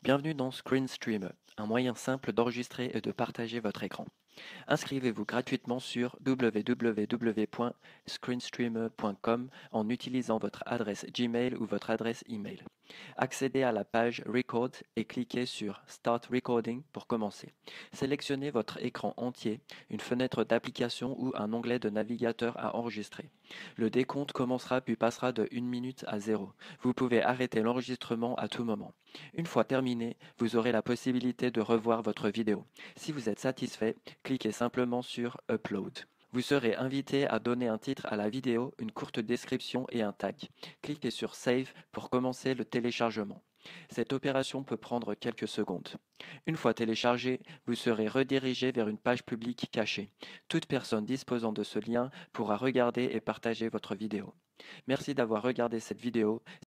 Bienvenue dans Screen Streamer, un moyen simple d'enregistrer et de partager votre écran. Inscrivez-vous gratuitement sur www.screenstreamer.com en utilisant votre adresse Gmail ou votre adresse email. Accédez à la page Record et cliquez sur Start Recording pour commencer. Sélectionnez votre écran entier, une fenêtre d'application ou un onglet de navigateur à enregistrer. Le décompte commencera puis passera de 1 minute à 0. Vous pouvez arrêter l'enregistrement à tout moment. Une fois terminé, vous aurez la possibilité de revoir votre vidéo. Si vous êtes satisfait, cliquez simplement sur Upload. Vous serez invité à donner un titre à la vidéo, une courte description et un tag. Cliquez sur Save pour commencer le téléchargement. Cette opération peut prendre quelques secondes. Une fois téléchargé, vous serez redirigé vers une page publique cachée. Toute personne disposant de ce lien pourra regarder et partager votre vidéo. Merci d'avoir regardé cette vidéo.